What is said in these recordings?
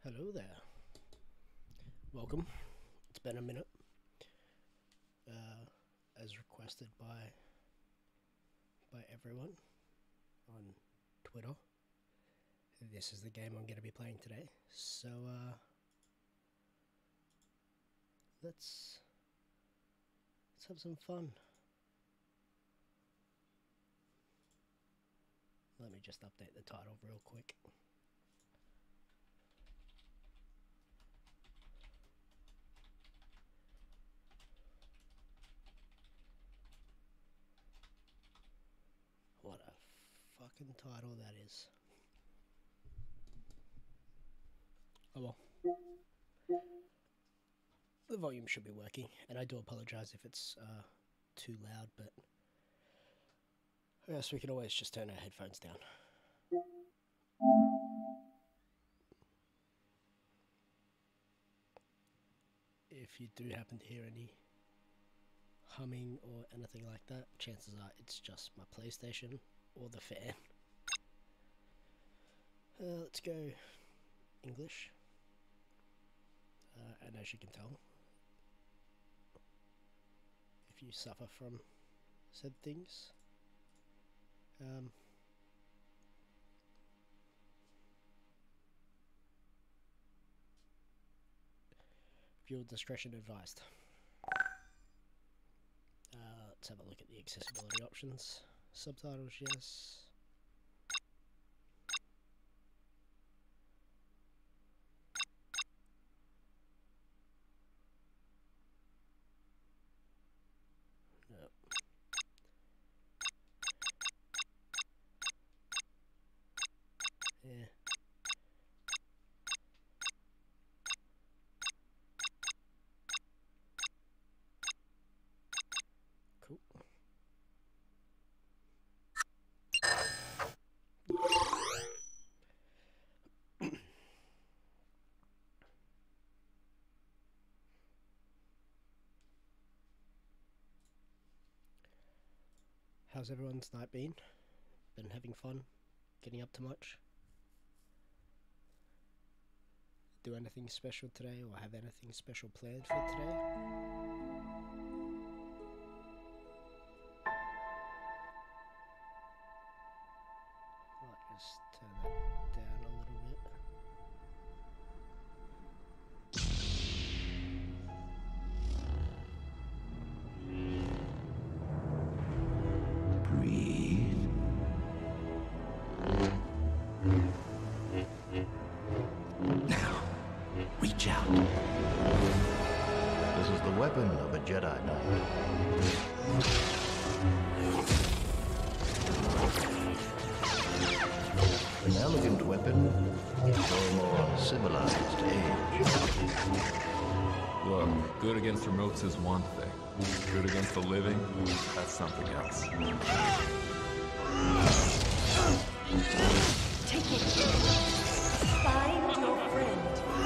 Hello there. Welcome. It's been a minute. As requested by everyone on Twitter. This is the game I'm going to be playing today. So let's have some fun. Let me just update the title real quick. What a fucking title that is. Oh well. The volume should be working, and I do apologize if it's too loud, but I guess we can always just turn our headphones down. If you do happen to hear any humming or anything like that, chances are it's just my PlayStation or the fan. Let's go English. And as you can tell, if you suffer from said things, viewer discretion advised. Let's have a look at the accessibility options. Subtitles, yes. No. Yeah. Cool. How's everyone's night been? Been having fun? Getting up to much? Do anything special today, or have anything special planned for today? Might just turn that down a little bit. Breathe. Now, reach out. This is the weapon of a Jedi Knight. An elegant weapon for a more civilized age. Look, good against remotes is one thing. Good against the living, that's something else. Take it. Find your friend.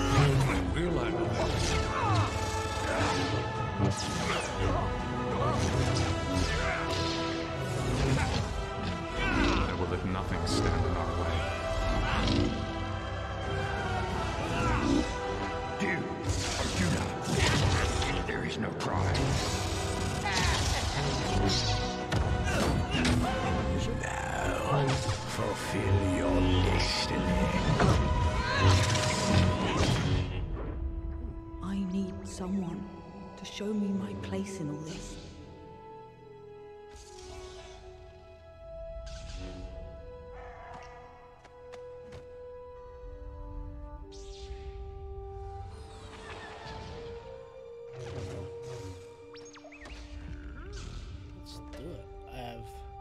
I will let nothing stand in our way. You, Arjuna. There is no crime. Now, fulfill your destiny. I need someone to show me my place in all this. Let's do it. I have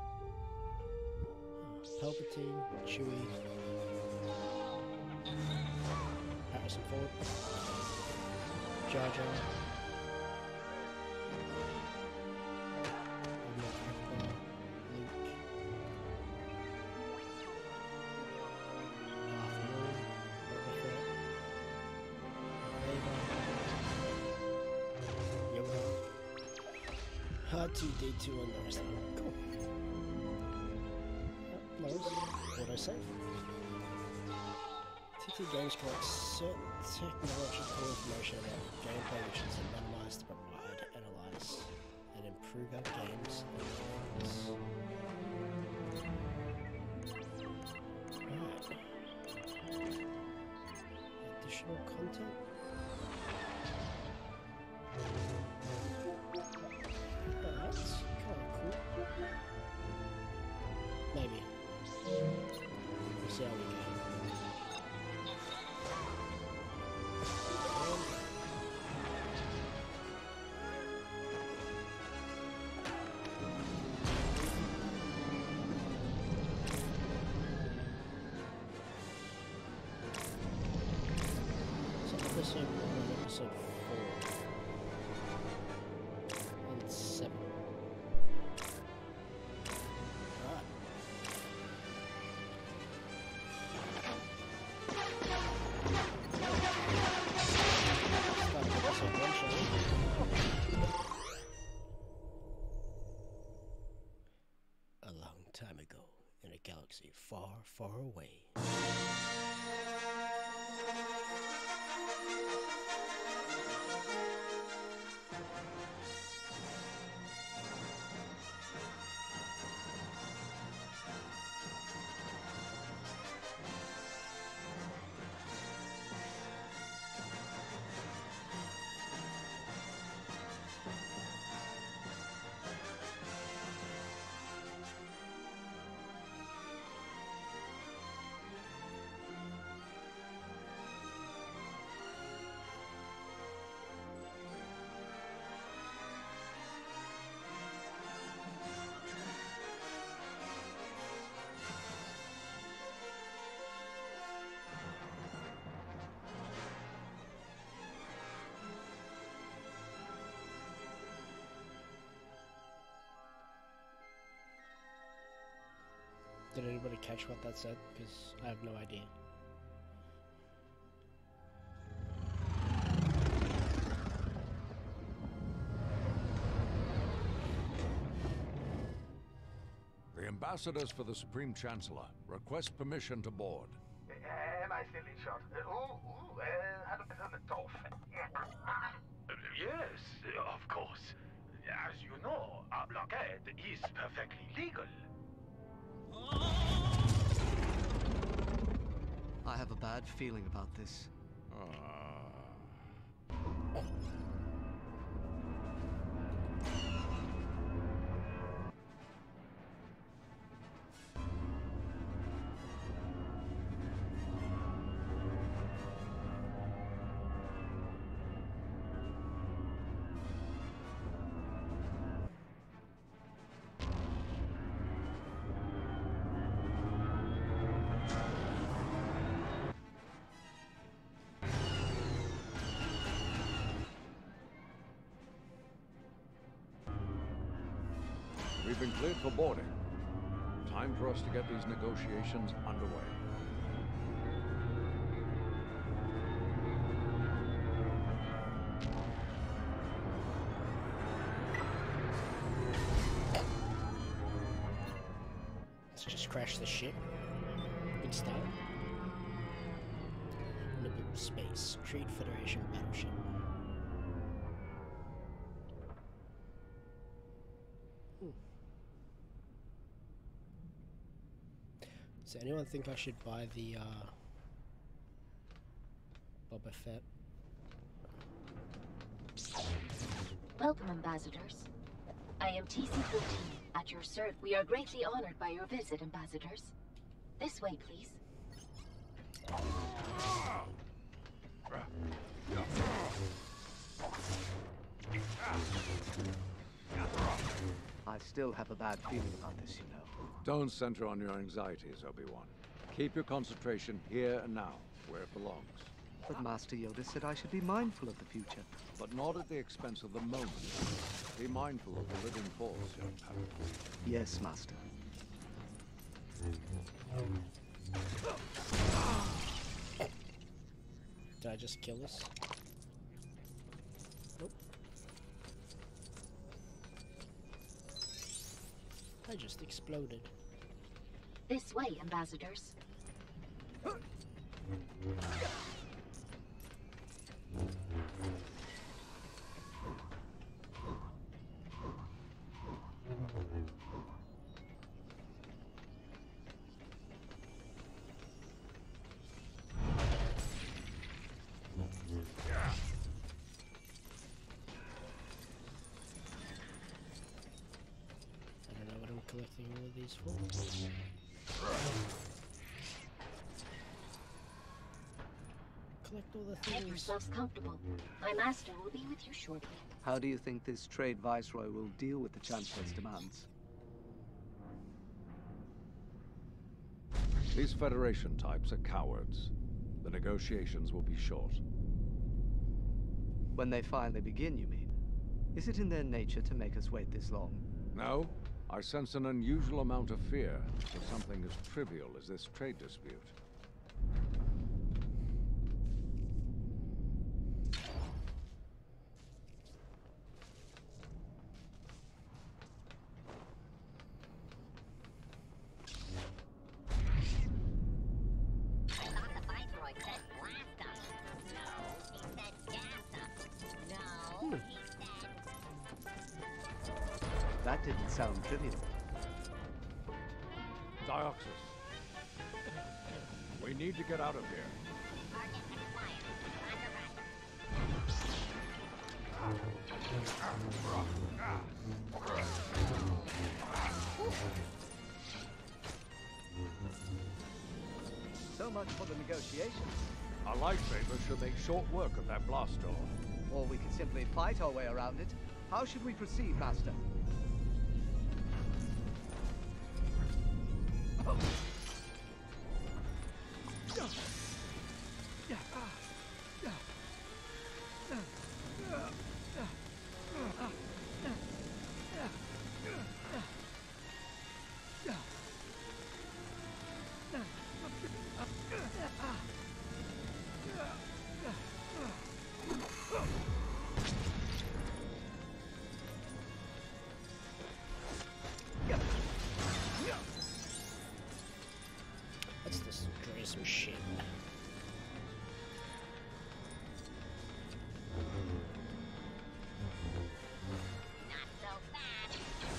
Palpatine, Chewie, Harrison Ford, Jar Jar, Luke, Darth Maul, Boba Fett, Vader, Yoda, R2-D2 and the rest of them. Cool. Nice. What I say? Selected games collect certain technological information about gameplay which is anonymized to provide, analyze, and improve our games and performance. Right. Additional content? That's kind of cool. Maybe. We'll see how we go. Episode 1, episode 4, and 7. Alright. Start with episode 1, shall we? A long time ago, in a galaxy far, far away. Did anybody catch what that said? Because I have no idea. The ambassadors for the Supreme Chancellor request permission to board. Am I still in shot? Had I turned it off? Yes, of course. As you know, our blockade is perfectly legal. I have a bad feeling about this. We've been cleared for boarding. Time for us to get these negotiations underway. Let's just crash the ship. Good start. Naboo Space, Creed Federation battleship. Does anyone think I should buy the Boba Fett? Welcome, ambassadors. I am TC-14, at your service. We are greatly honored by your visit, ambassadors. This way, please. I still have a bad feeling about this, you know. Don't center on your anxieties, Obi-Wan. Keep your concentration here and now, where it belongs. But Master Yoda said I should be mindful of the future. But not at the expense of the moment. Be mindful of the living force, young Padawan. Yes, Master. Did I just kill this? Nope. I just exploded. This way, ambassadors. anything with these for? Collect all the Make things. yourselves comfortable. My master will be with you shortly. How do you think this trade viceroy will deal with the Chancellor's demands? These Federation types are cowards. The negotiations will be short. When they finally begin, you mean? Is it in their nature to make us wait this long? No, I sense an unusual amount of fear for something as trivial as this trade dispute. That didn't sound trivial. Dioxys. We need to get out of here. So much for the negotiations. A lightsaber should make short work of that blast door. Or we could simply fight our way around it. How should we proceed, Master? Let's just try some shit. Not so fast.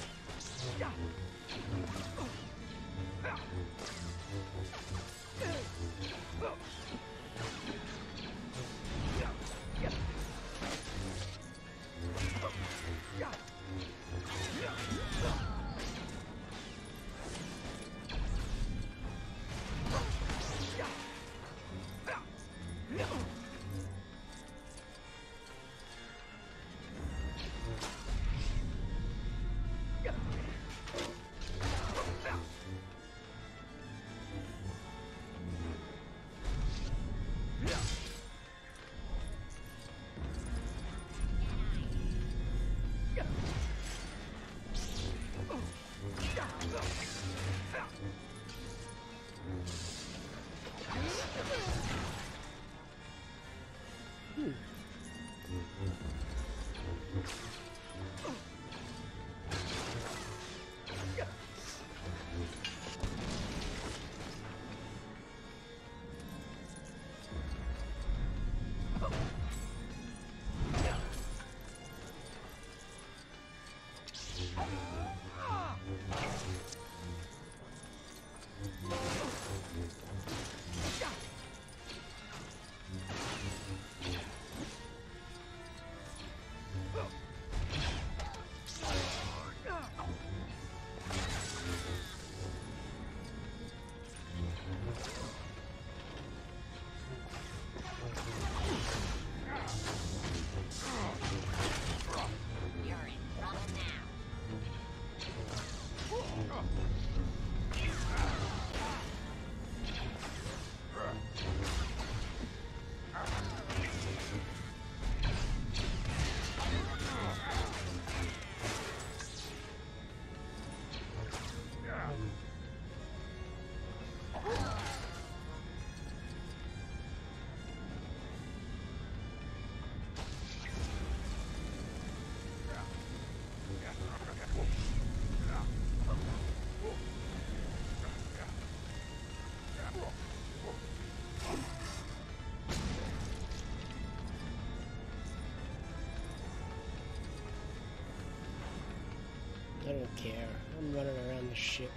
I don't care. I'm running around the ship.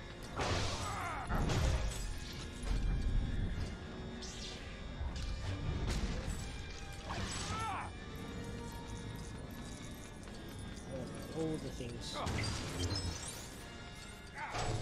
All the things.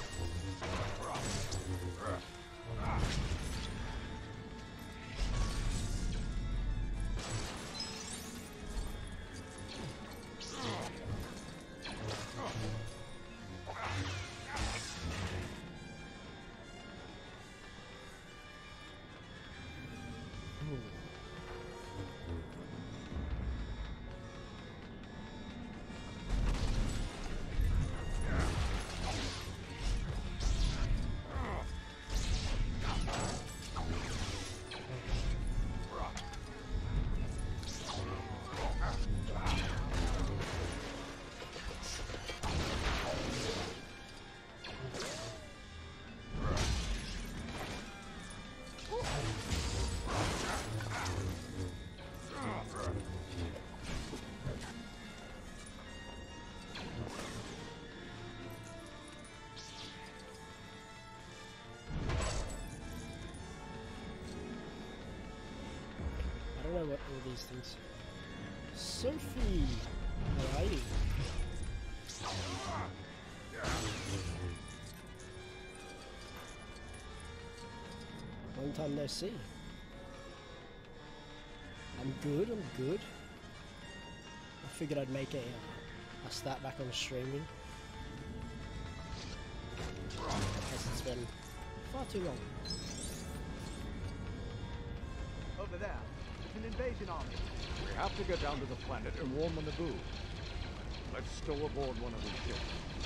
these things. Sophie, how are you? Long time no see. I'm good, I'm good. I figured I'd make a start back on streaming. Because it's been far too long. Over there, it's an invasion army. We have to get down to the planet and warn the Naboo. Let's stow aboard one of these ships.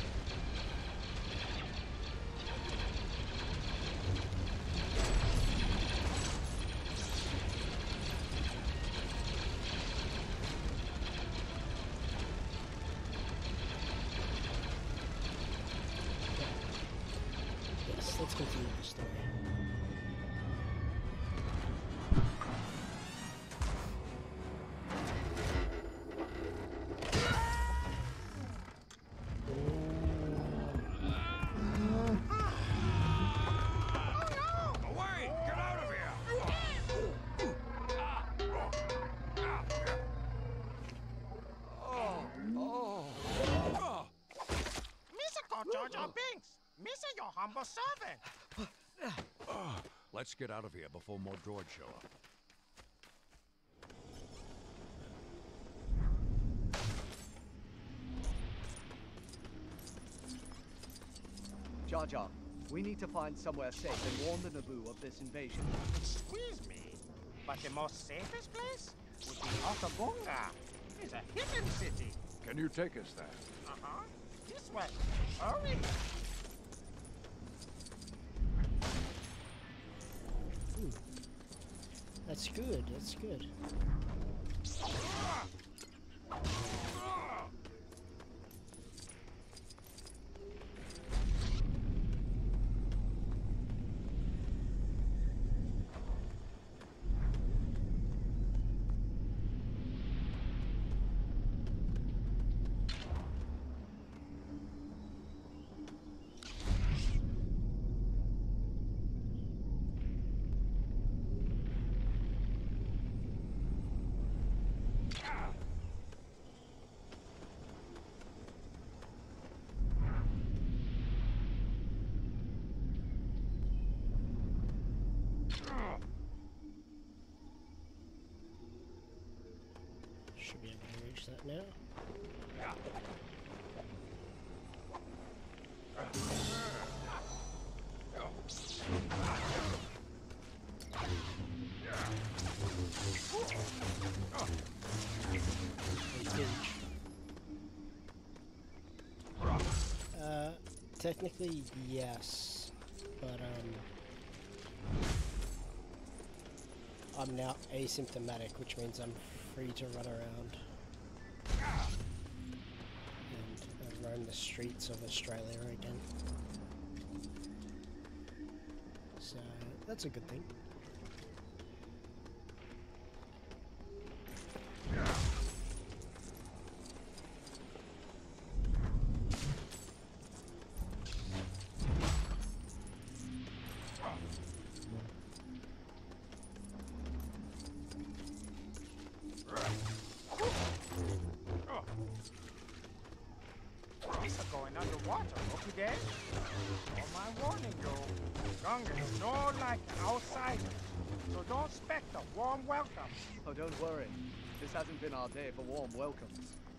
Yes, let's continue the story. Humble servant. Let's get out of here before more droids show up. Jar Jar, we need to find somewhere safe and warn the Naboo of this invasion. Excuse me, but the most safest place would be Otabunga. It's a hidden city. Can you take us there? Uh-huh. This way. Hurry. That's good, that's good. Should be able to reach that now. Technically, yes, but I'm now asymptomatic, which means I'm free to run around and roam the streets of Australia again. So that's a good thing. Going underwater, okay? On my warning, you. Gunga is no like outsider, so don't expect a warm welcome. Oh, don't worry. This hasn't been our day for warm welcomes.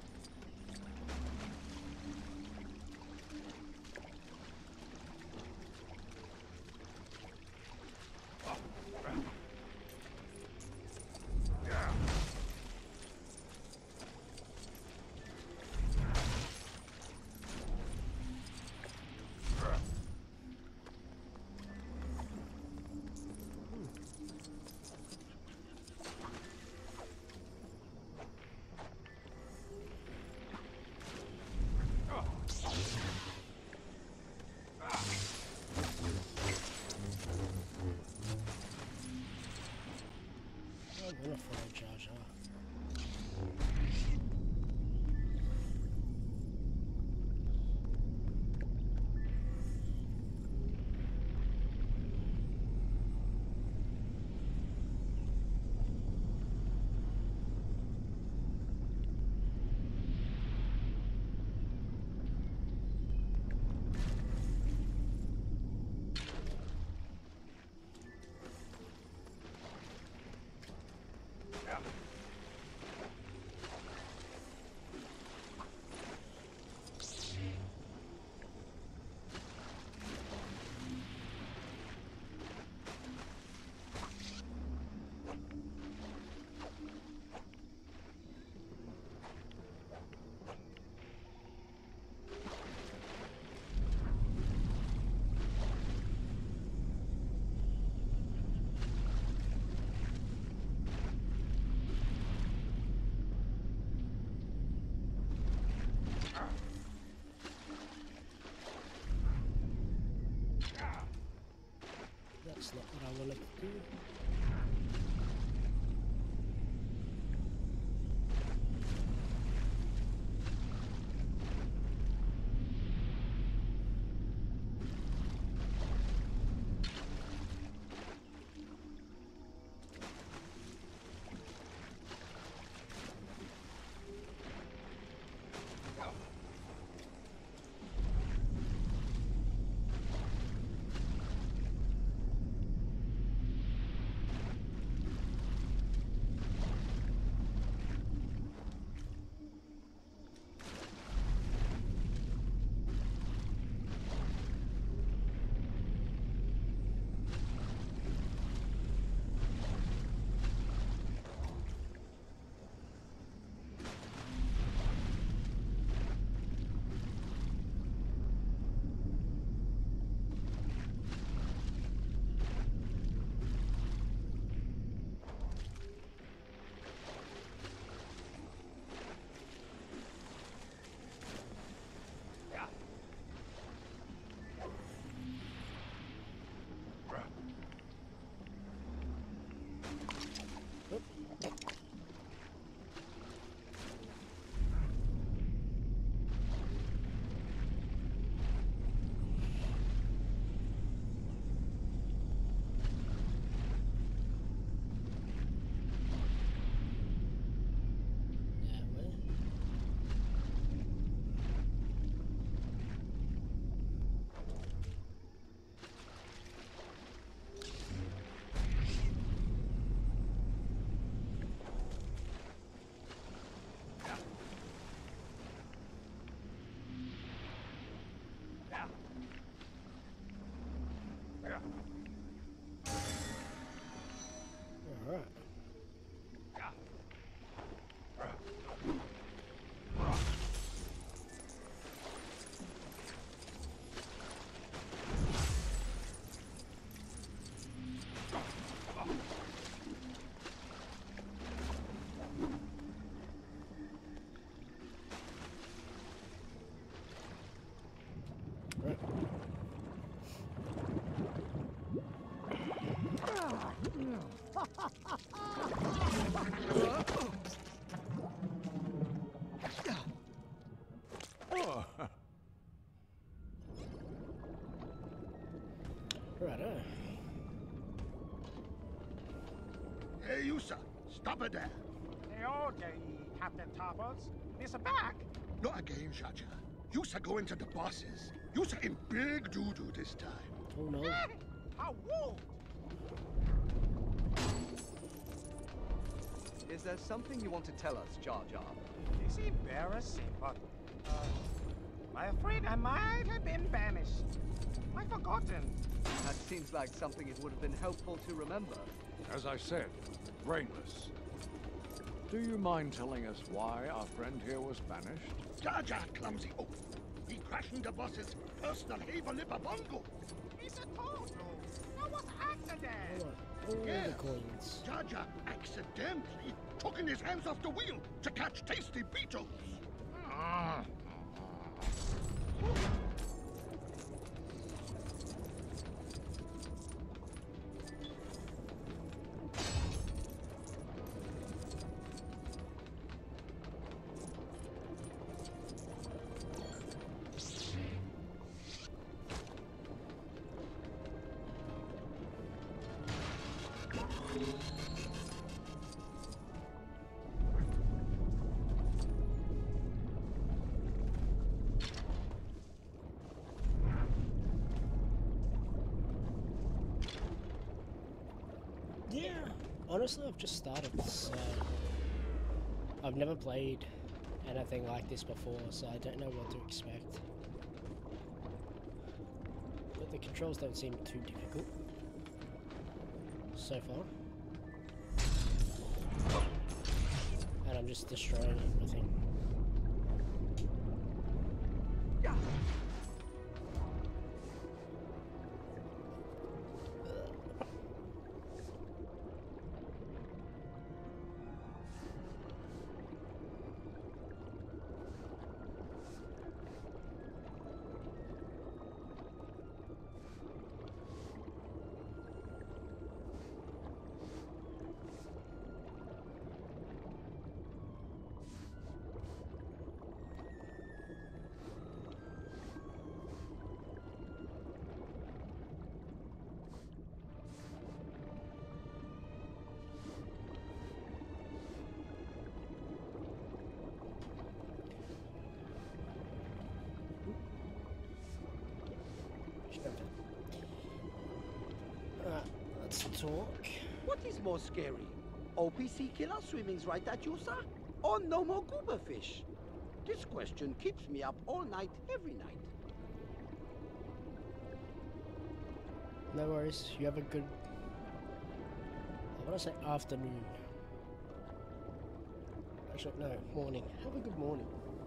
I'm gonna follow Jar Jar. Righto. Hey, Yusa, stop it there. Hey, all day, Captain Toppers. Mr. Back? Not again, Shacha. Yusa going to the bosses. Yusa in big doo-doo this time. Oh no. Hey, how rude! Is there something you want to tell us, Jar Jar? It's embarrassing, but, I'm afraid I might have been banished. I've forgotten. That seems like something it would have been helpful to remember. As I said, brainless. Do you mind telling us why our friend here was banished? Jar Jar clumsy oaf. He crashing the boss's personal Havelipper bongo. It's a total. That was accident. All Yes. the coins. Jar Jar accidentally took his hands off the wheel to catch tasty beetles. Yeah, honestly, I've just started, so I've never played anything like this before, so I don't know what to expect. But the controls don't seem too difficult so far. And I'm just destroying everything. Let's talk. What is more scary? OPC killer swimming's right at you, sir? Or no more goober fish? This question keeps me up all night, every night. No worries, you have a good... I want to say afternoon. Actually, no, morning. Have a good morning.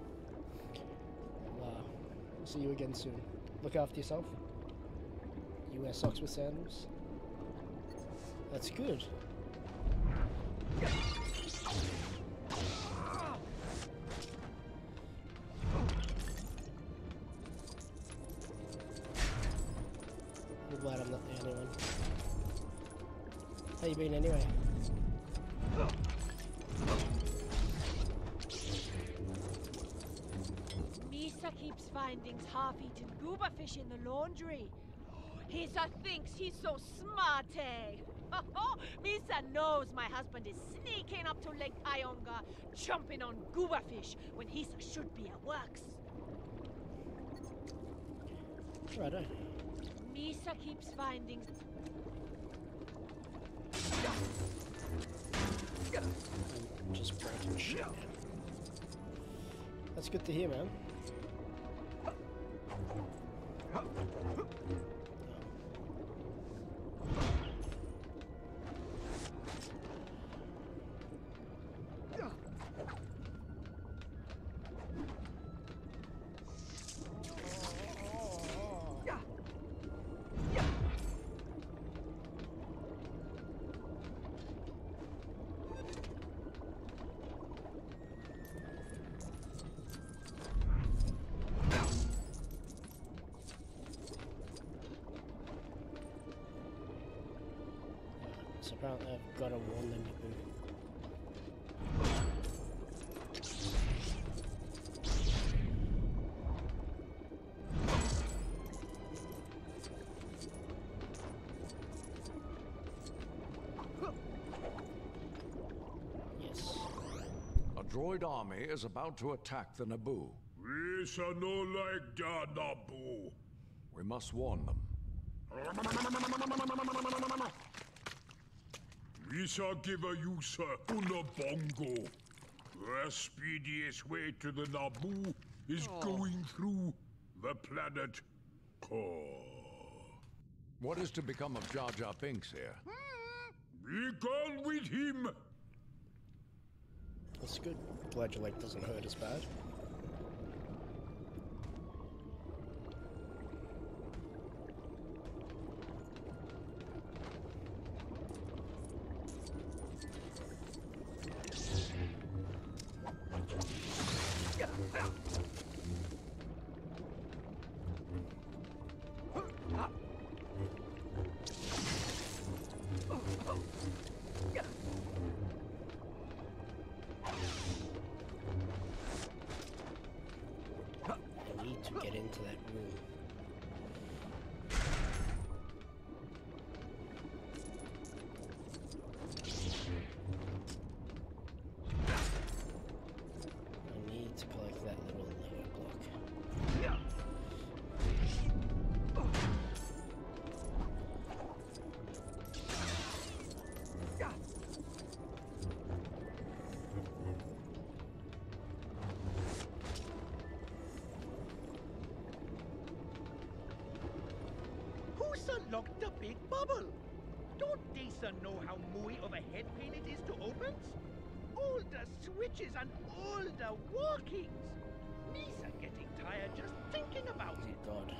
I'll see you again soon. Look after yourself. You wear socks with sandals. That's good. I'm glad I'm not the only one. How you been anyway? Misa keeps finding half-eaten goober fish in the laundry. Misa thinks he's so smart, eh? Misa knows my husband is sneaking up to Lake Pyonga, jumping on goober fish when Hisa should be at works. Righto. Misa keeps finding... I'm just breaking shit, man. That's good to hear, man. So apparently I've got to warn them to move. droid army is about to attack the Naboo. We shall no like the Naboo. We must warn them. We shall give a user Unabongo. The speediest way to the Naboo is going through the planet core. What is to become of Jar Jar Binks here? Be gone with him! That's good. Glad your leg doesn't hurt as bad. To get into that room. I need to collect that little Lego block. Lock the big bubble. Don't they know how mooey of a head pain it is to open? All the switches and all the walkings. Me's are getting tired just thinking about it. Oh God.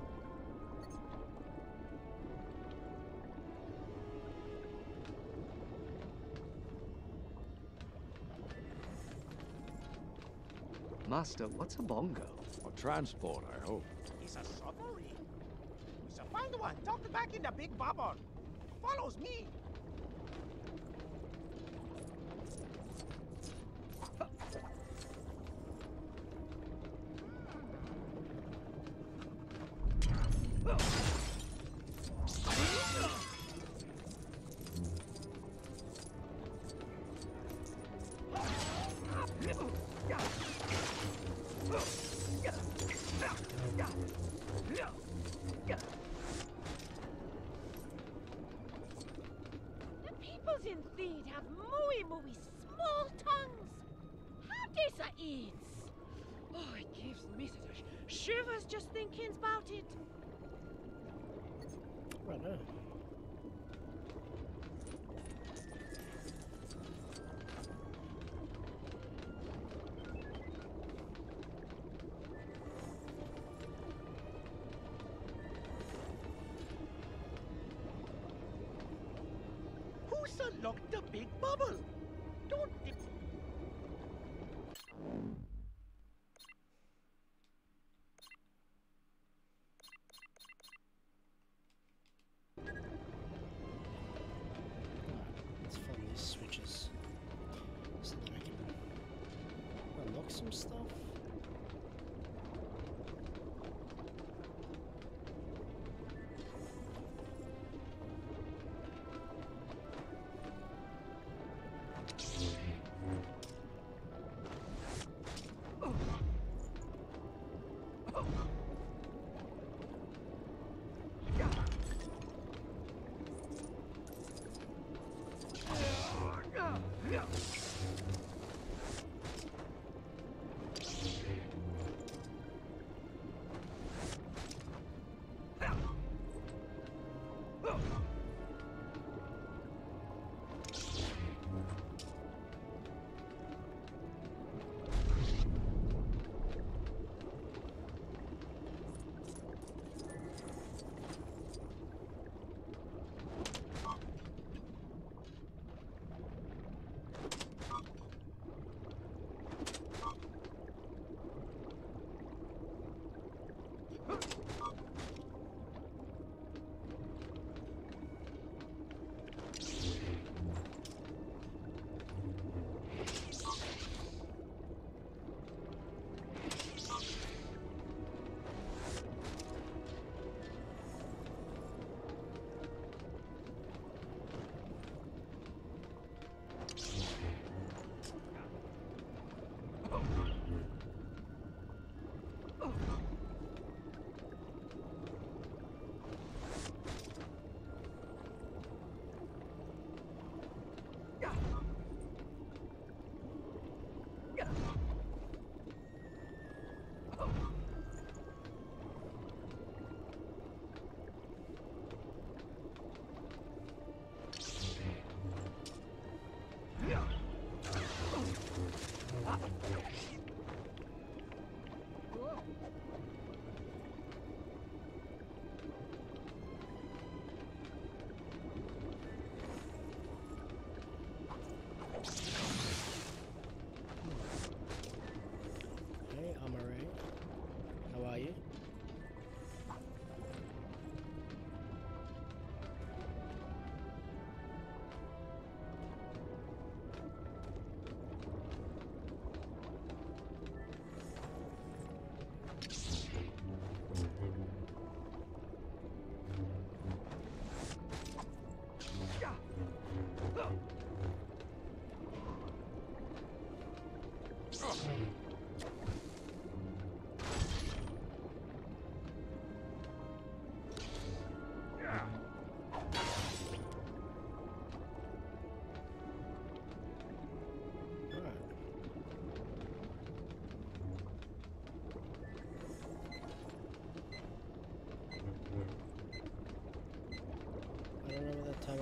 Master, what's a bongo? A transport, I hope. It's a submarine. We shall find one tucked back in the big bubble. Follows me. The peoples in Theed have mooey small tongues. How this a eats? Oh, it gives me such a shivers just thinking about it. Right now. Who's unlocked the big bubble? Don't they... Let's find these switches so that I can unlock some stuff.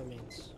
that means.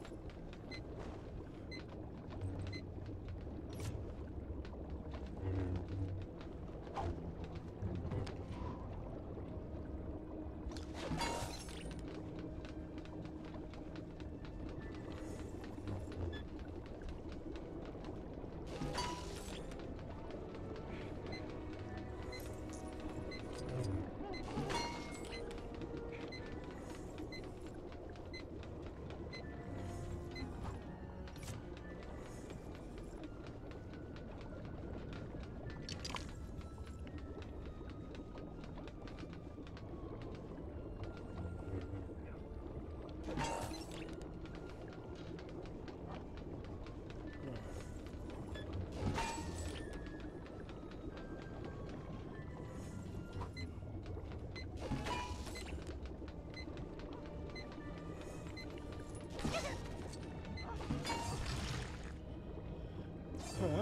Alright.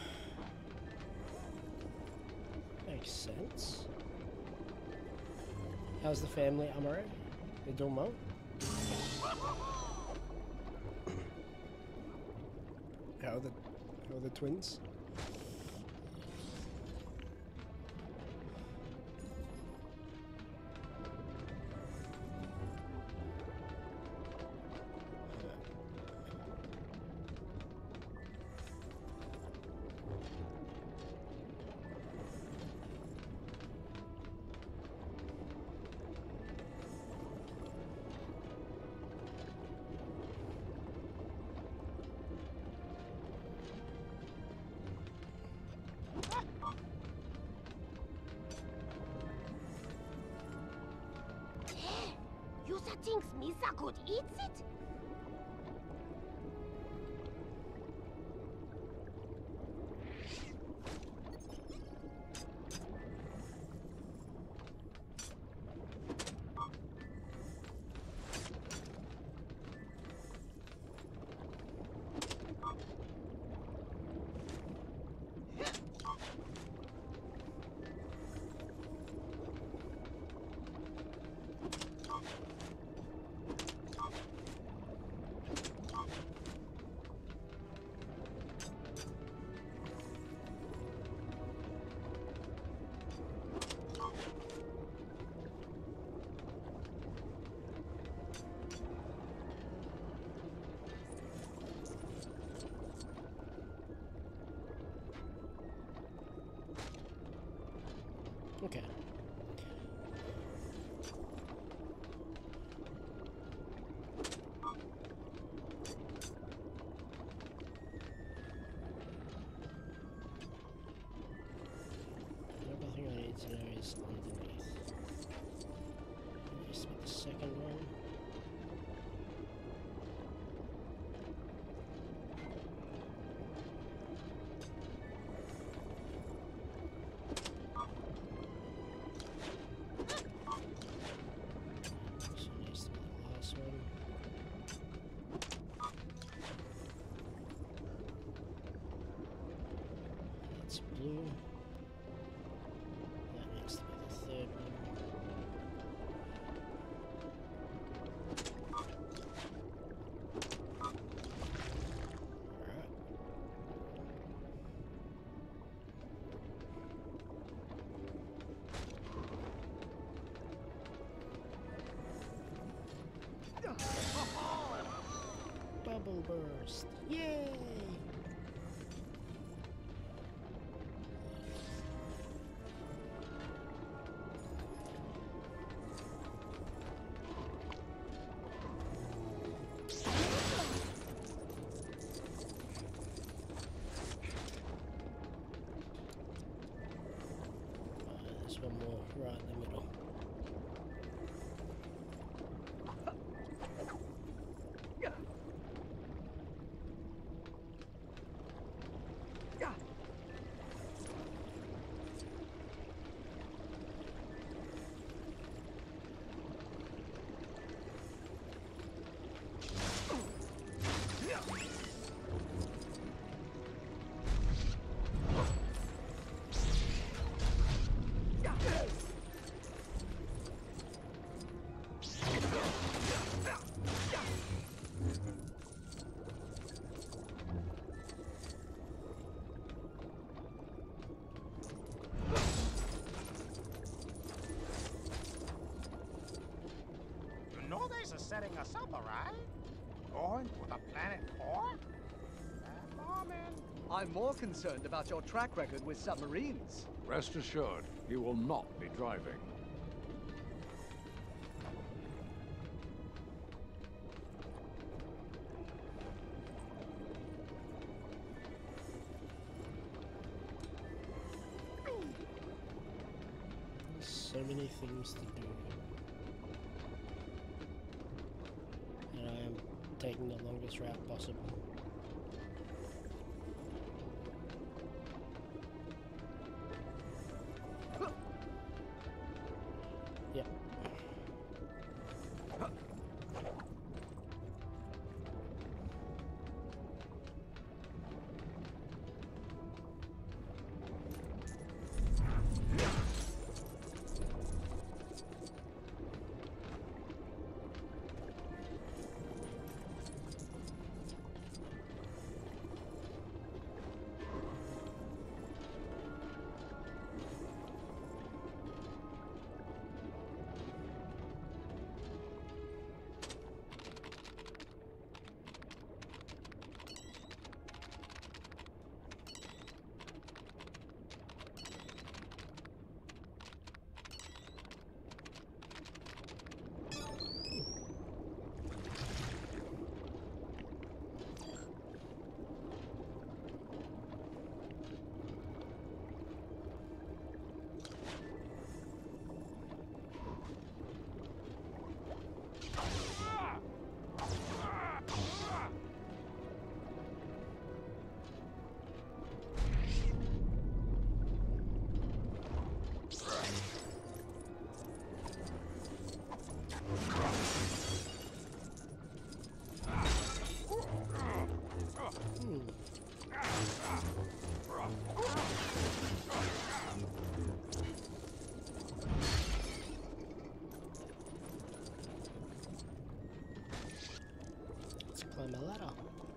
Makes sense. How's the family, Amore? They doing well? How are the twins? You thinks Misa could eat it? Okay. Everything I need to know is underneath. Just with the second one. Blue. That needs to be the third one. Alright. Bubble burst. Yay! There's one more right in the middle. setting us up, all right? Going to the planet core? Bombing. I'm more concerned about your track record with submarines. Rest assured, he will not be driving. So many things to do. And I am taking the longest route possible. Yep. Let's climb a ladder.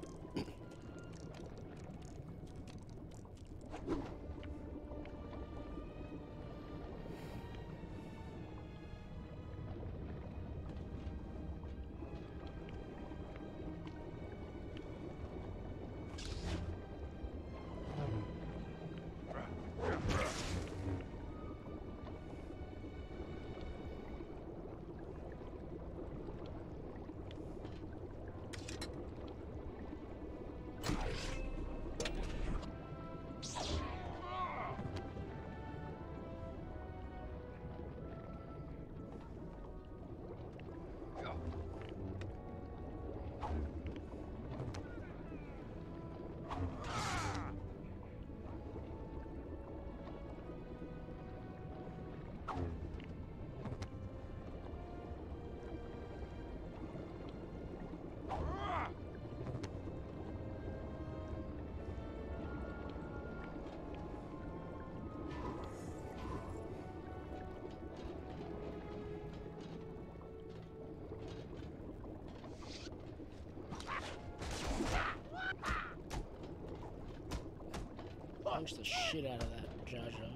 Punch the shit out of that Jar Jar.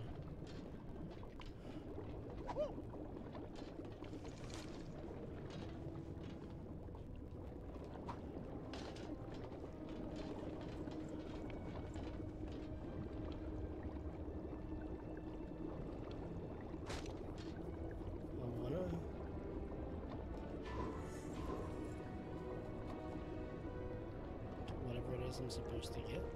Whatever it is I'm supposed to get.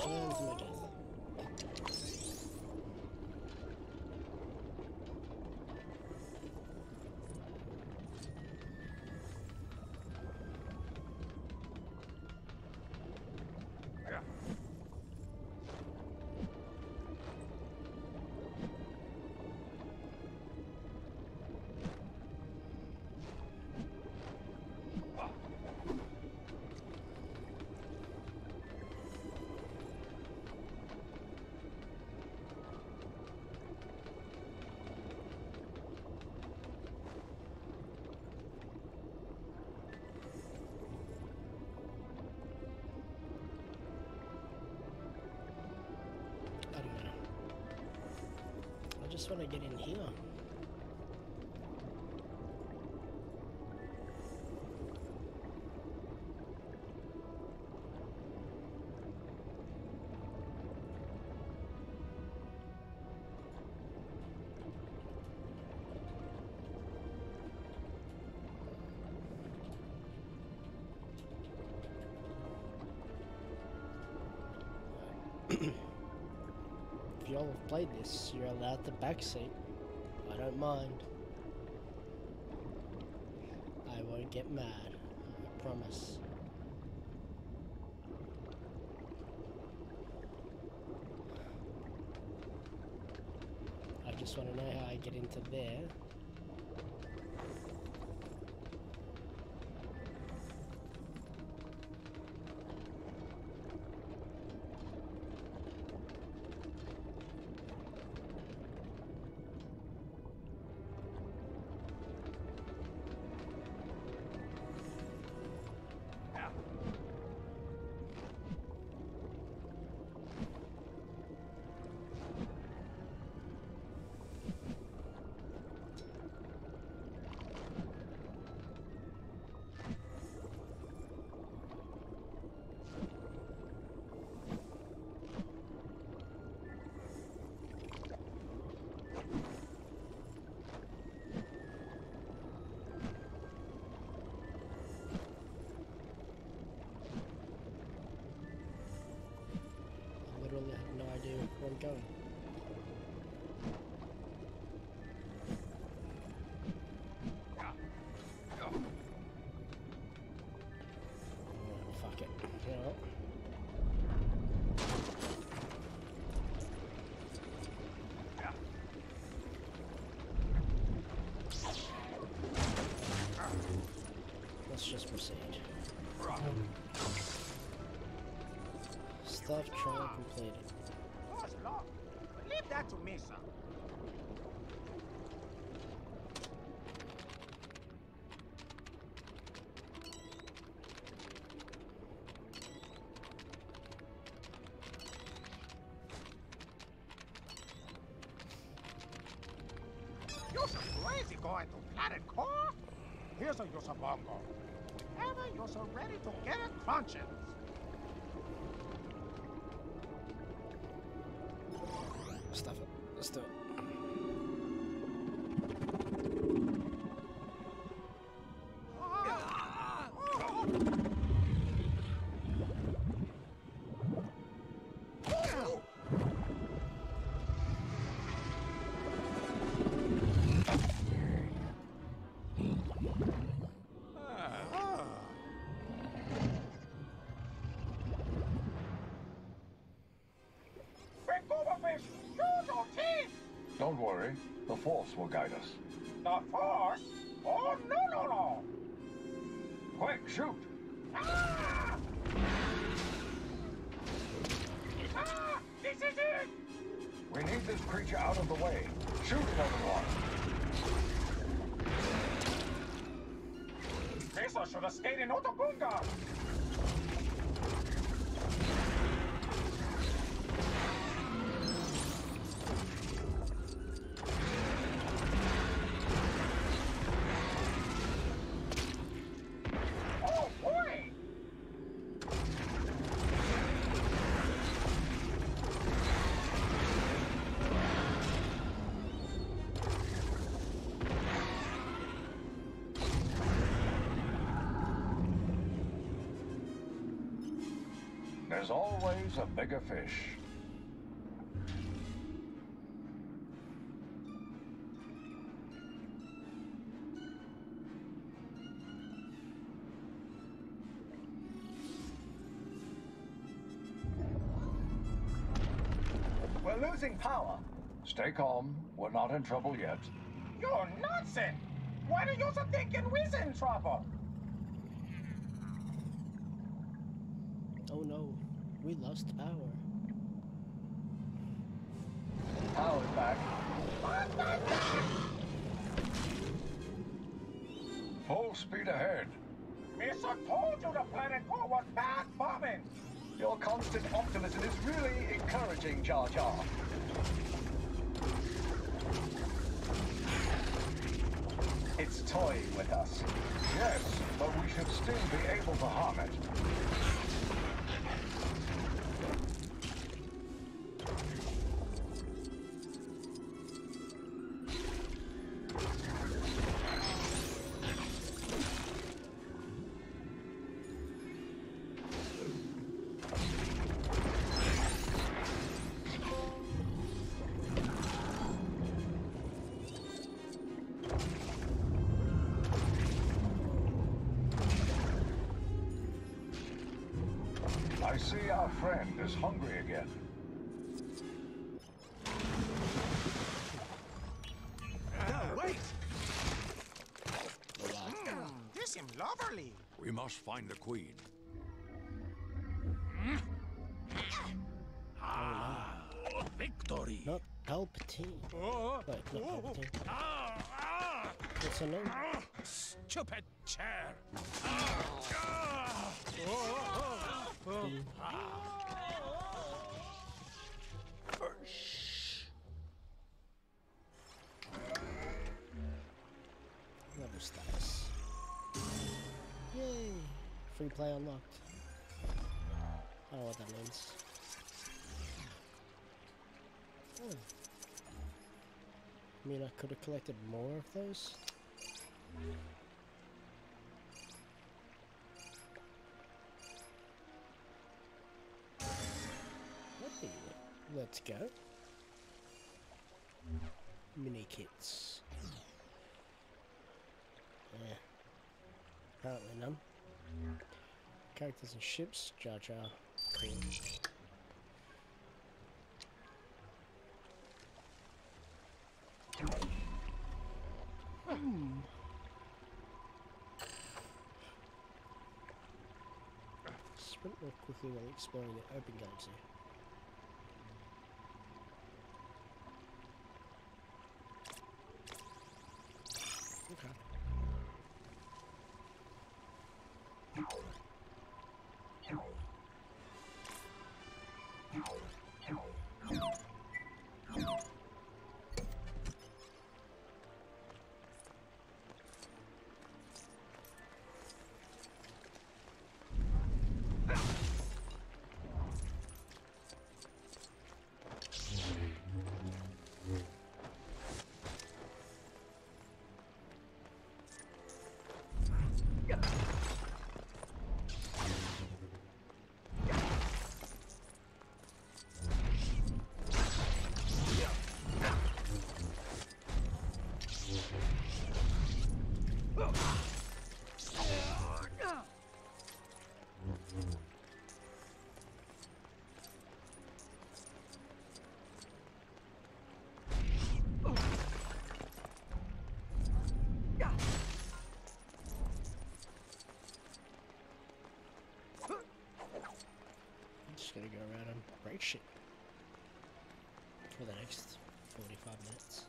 Transmigger. I don't know. I just want to get in here. If y'all have played this, you're allowed the backseat. I don't mind. I won't get mad. I promise. I just want to know how I get into there. Where I'm going. Oh, fuck it. You know what? Let's just proceed. Stuff trial completed. Door's locked. Leave that to me, sir. You're so crazy going to planet core? Here's a Yosabongo. Ever you're so ready to get a conscience. Stuff it. Let's do it. Don't worry, the Force will guide us. The Force? Oh, no. Quick, shoot! Ah! Ah! This is it! We need this creature out of the way. Shoot it, everyone! Mesa should have stayed in Otobunga! There's always a bigger fish. We're losing power. Stay calm. We're not in trouble yet. You're nonsense! Why do you thinking we's in trouble? Oh no, we lost power. Power's back. Full speed ahead. Misa told you the planet core was bad bombing! Your constant optimism is really encouraging, Jar Jar. It's toying with us. Yes, but we should still be able to harm it. I see our friend is hungry again. Wait! This seems lovely. We must find the queen. Victory! Not Palpatine. Wait, not Palpatine. What's her name? Stupid chair! Level status. Yay! Free play unlocked. I don't know what that means. Oh. I mean, I could have collected more of those. Okay, let's go. Mini kits. Yeah. Apparently none. Characters and ships. Jar Jar. Cool. Sprint more quickly while exploring the open galaxy. Okay. Gonna go around and break shit for the next 45 minutes.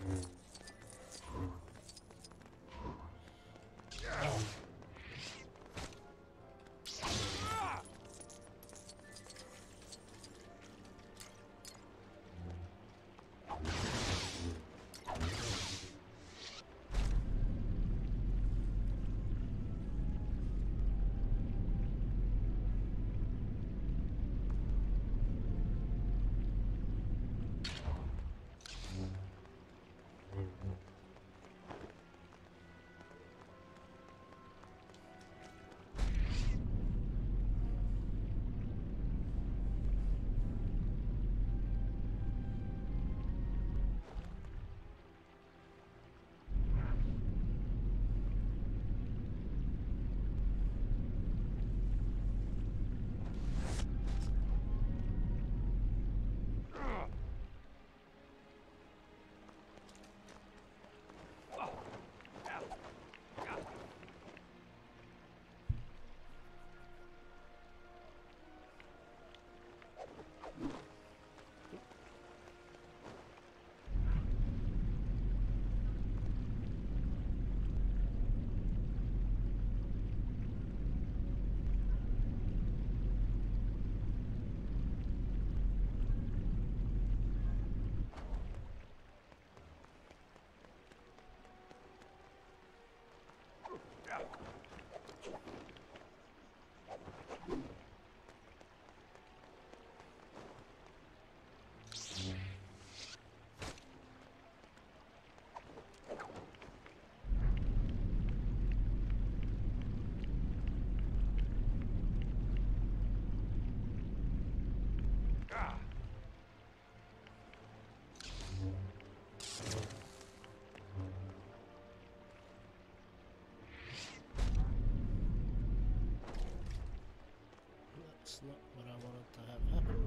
That's not what I wanted to have happen.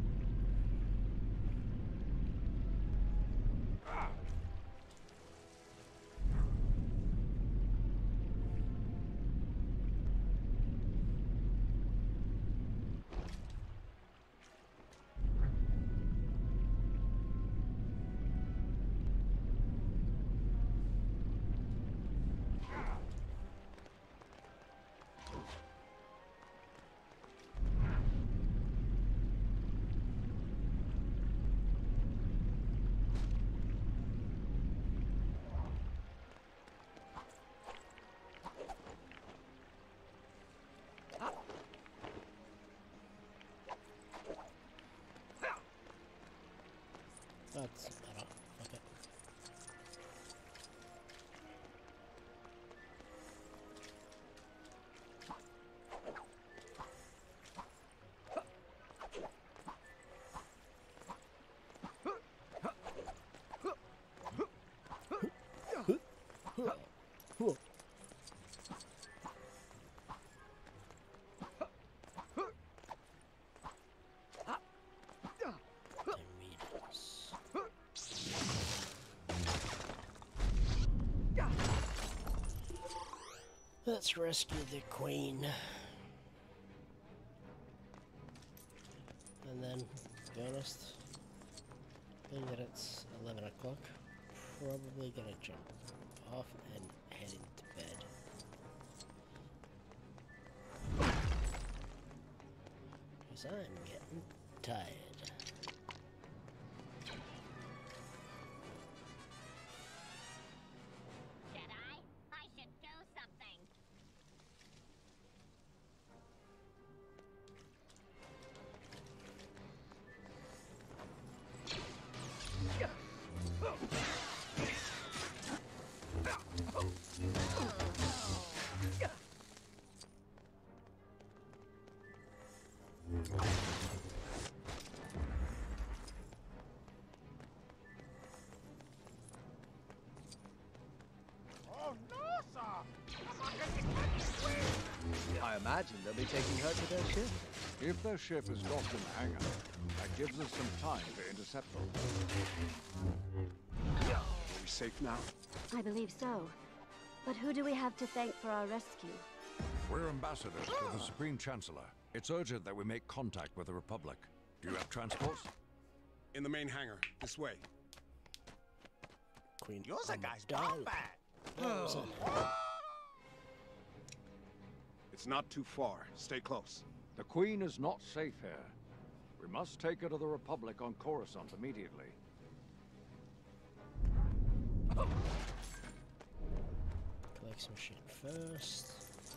That's better. Okay. Let's rescue the queen. And then, to be honest, being that it's 11 o'clock, probably gonna jump off and head into bed. Because I'm getting tired. I imagine they'll be taking her to their ship. If their ship is docked in the hangar, that gives us some time to intercept them. Are we safe now? I believe so. But who do we have to thank for our rescue? We're ambassadors to the Supreme Chancellor. It's urgent that we make contact with the Republic. Do you have transport? In the main hangar. This way. Queen. You're the guy's done. It's not too far. Stay close. The Queen is not safe here. We must take her to the Republic on Coruscant immediately. Collect some shit first.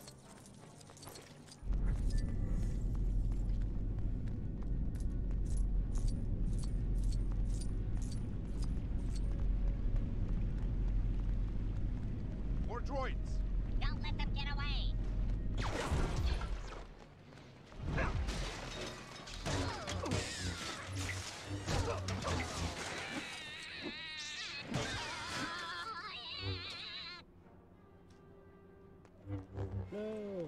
More droids! Don't let them get away! No.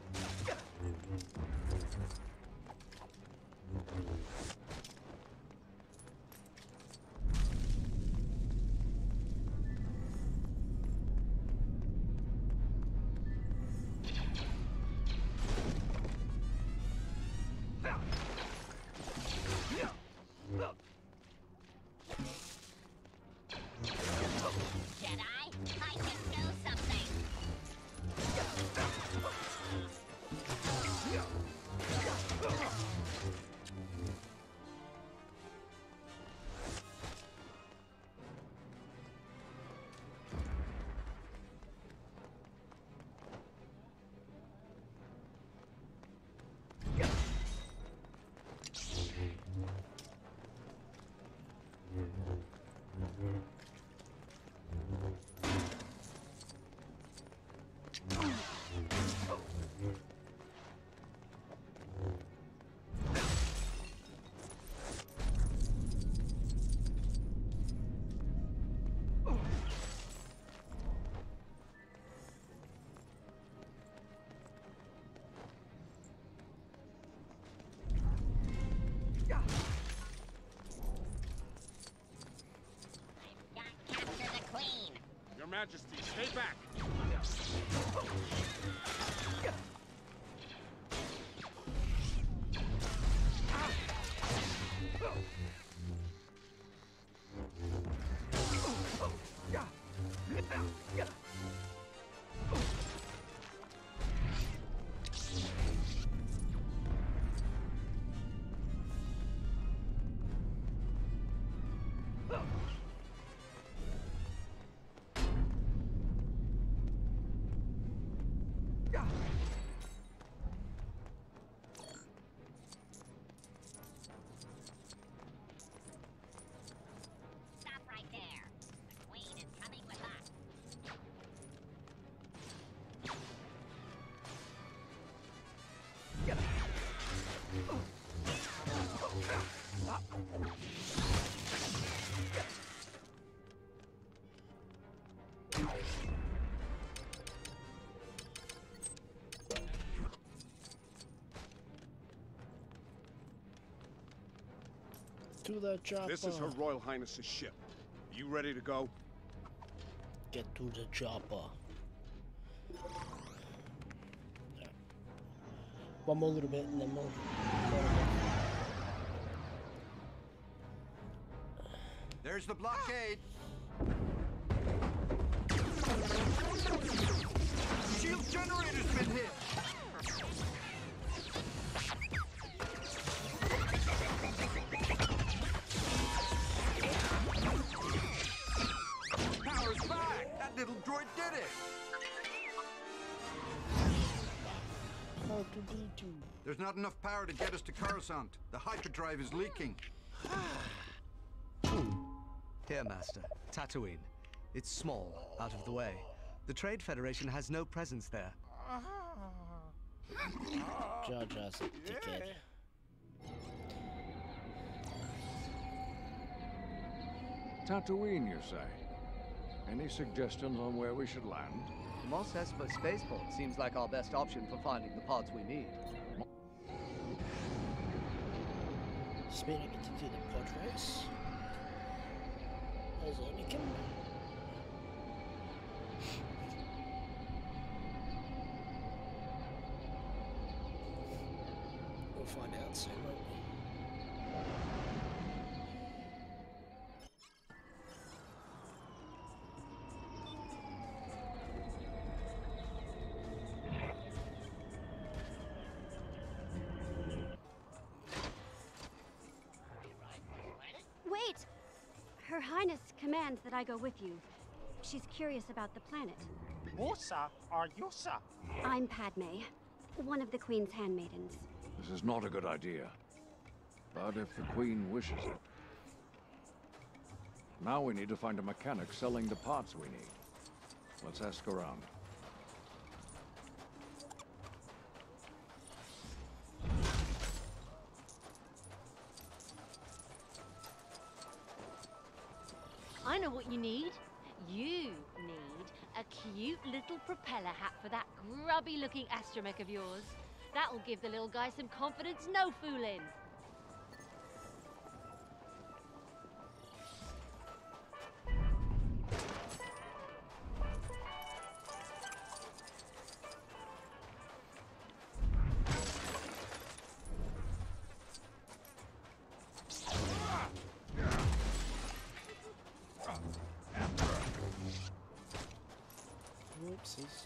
Jedi, I should know something! Your Majesty, stay back! Stop right there. The Queen is coming with us. To the chopper. This is Her Royal Highness's ship. Are you ready to go? Get to the chopper. Yeah. One more little bit and then we'll... There's the blockade. Shield generator's been hit. Power's back. That little droid did it. There's not enough power to get us to Coruscant. The hyperdrive is leaking. Here, Master. Tatooine. It's small, out of the way. The Trade Federation has no presence there. Jar Jar's a dickhead. Tatooine, you say? Any suggestions on where we should land? Mos Espa Spaceport seems like our best option for finding the parts we need. Just mean I get to do the pod race. As Anakin. We'll find out soon, won't we? Her Highness commands that I go with you. She's curious about the planet. Musa or Yusa? I'm Padme, one of the Queen's handmaidens. This is not a good idea. But if the Queen wishes it... Now we need to find a mechanic selling the parts we need. Let's ask around. I know what you need. You need a cute little propeller hat for that grubby-looking astromech of yours. That'll give the little guy some confidence, no fooling. Whoopsies.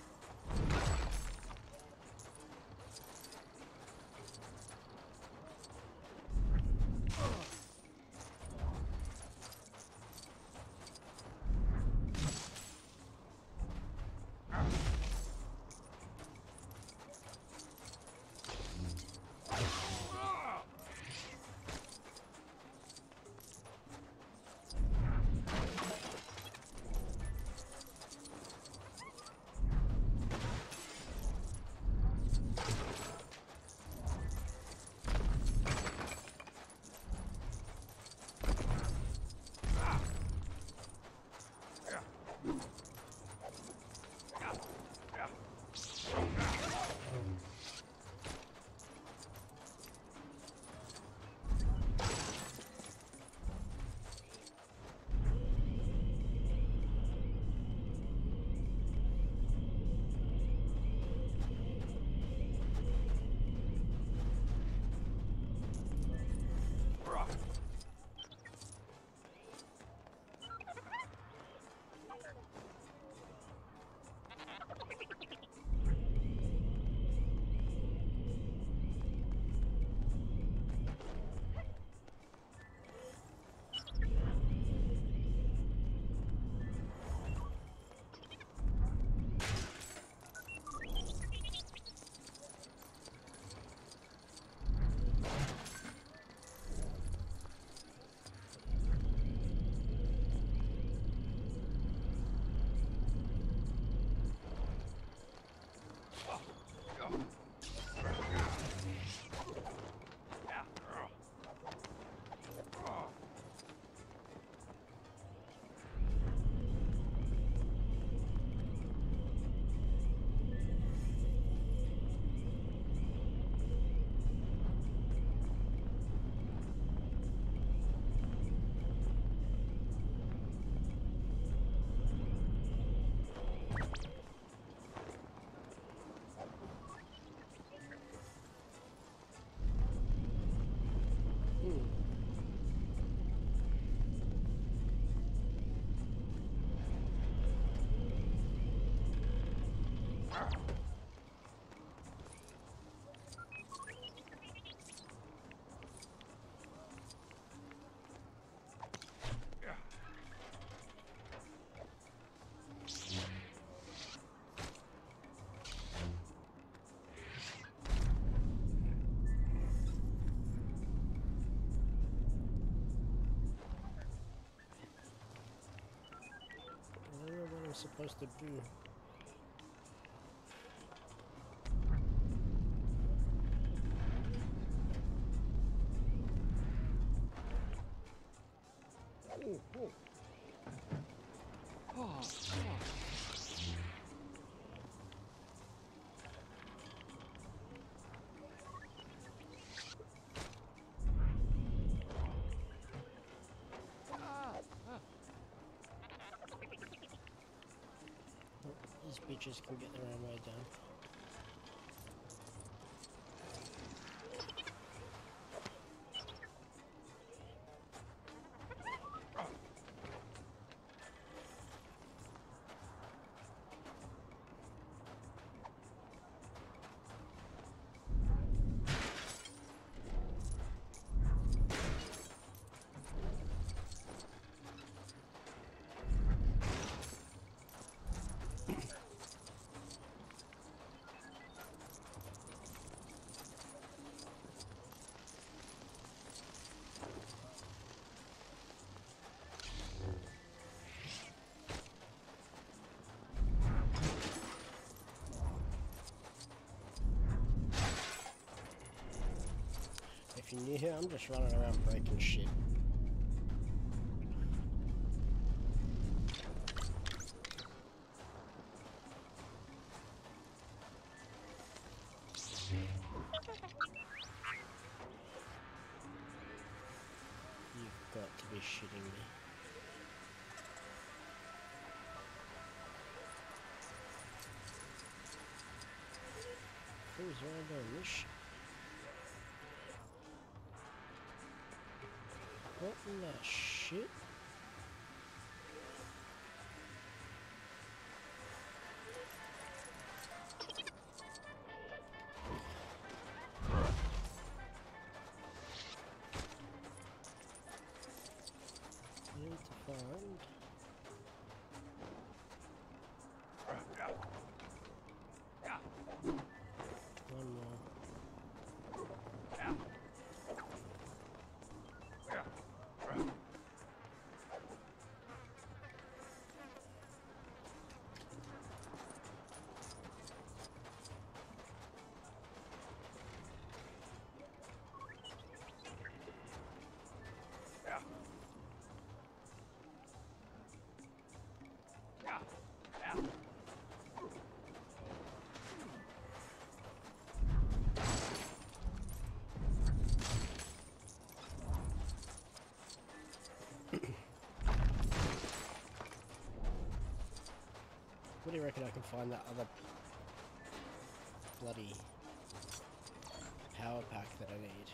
Supposed to do. These bitches can get their own way down. Yeah, I'm just running around breaking shit. You've got to be shitting me. Who's around doing this shit? What in the shit? I need to find... one more. Where do you reckon I can find that other bloody power pack that I need?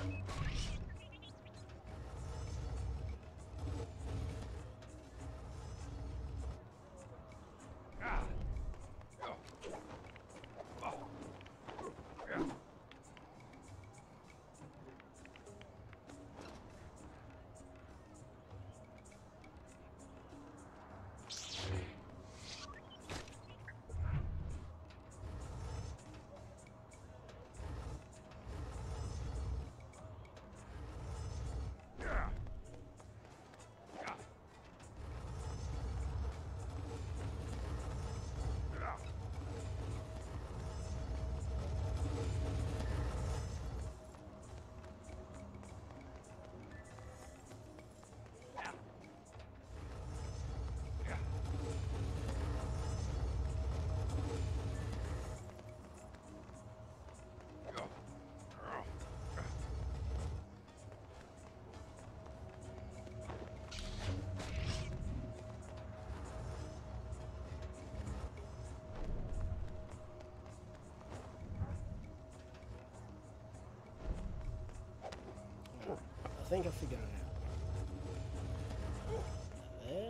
I think I figured it out. There.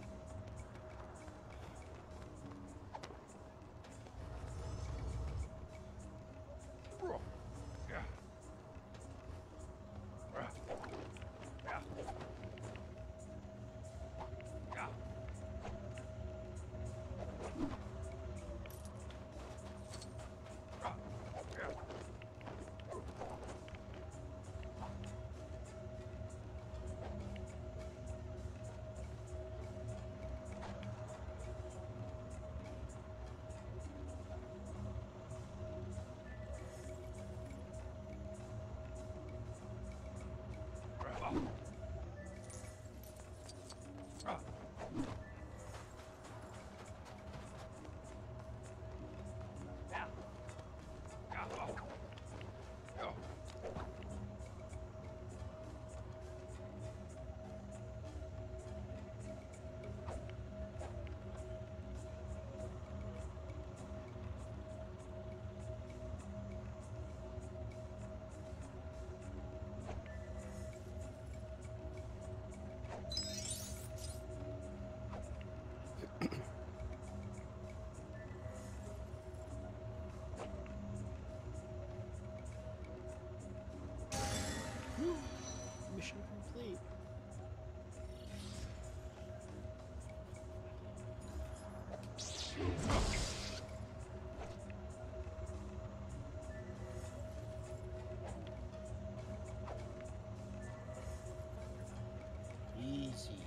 Mission complete. Easy.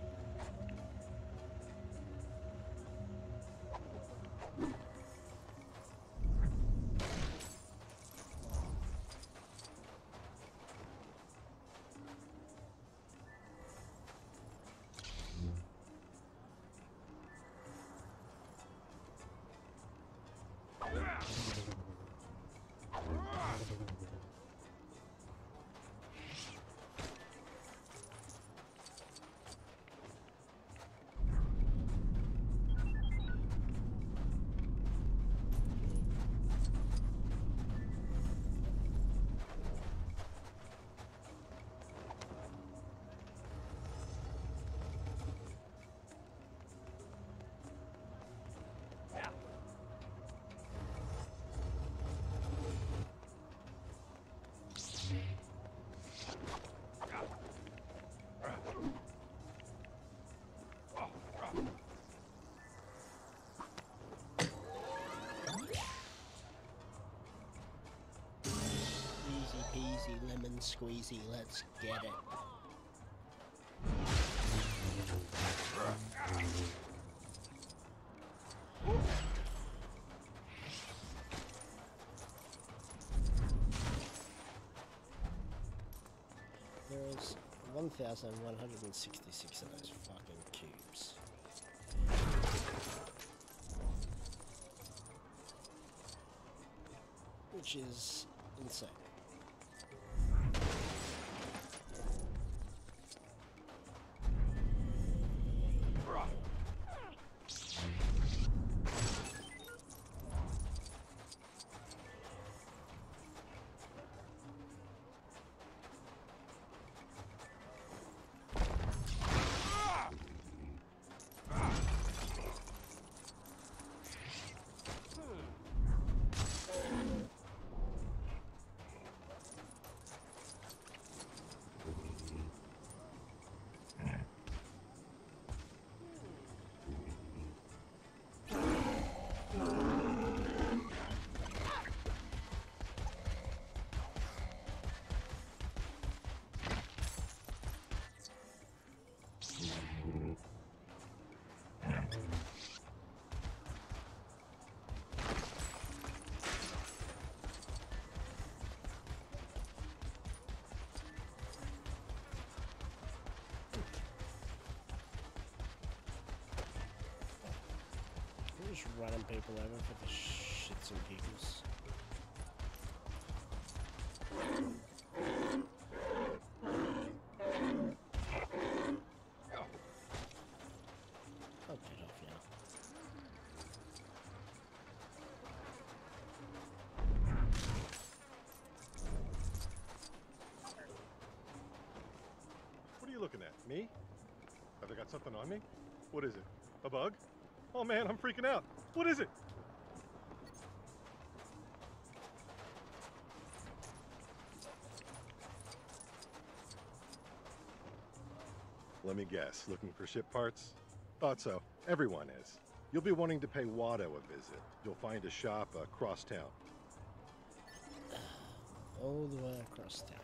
Easy peasy lemon squeezy, let's get it. There's 1,166 of those fucking cubes. Which is insane. just running people over for the shits and giggles. I'll get off now. What are you looking at? Me? Have I got something on me? What is it? A bug? Oh man, I'm freaking out. What is it? Let me guess, looking for ship parts? Thought so. Everyone is. You'll be wanting to pay Watto a visit. You'll find a shop across town. All the way across town.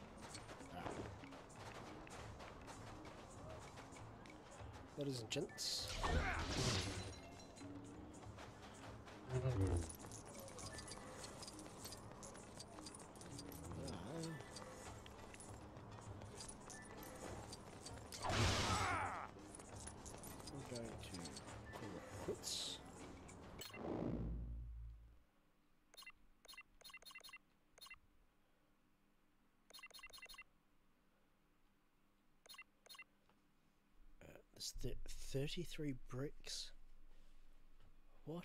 Ladies and gents. We're going to call it quits. There's 33 bricks. What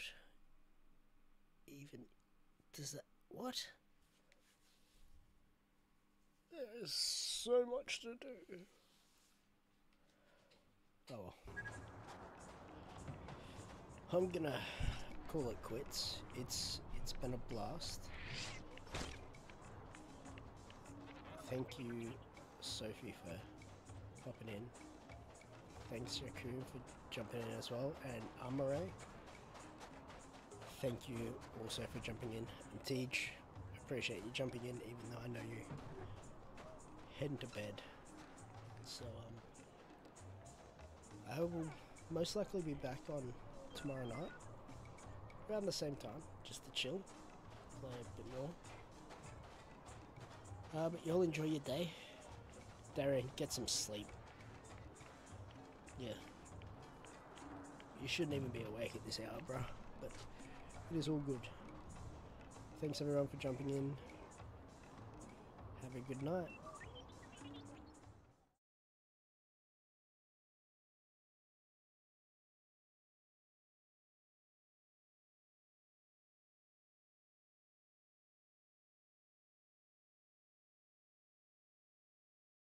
even does that? What? There is so much to do. Oh well. I'm gonna call it quits. It's been a blast. Thank you, Sophie, for popping in. Thanks, Yaku, for jumping in as well, and Amare. Thank you also for jumping in, and Tej, appreciate you jumping in, even though I know you heading to bed. So I will most likely be back on tomorrow night, around the same time, just to chill, play a bit more. But you'll enjoy your day. Darren, get some sleep. Yeah. You shouldn't even be awake at this hour, bro. But it is all good. Thanks everyone for jumping in. Have a good night.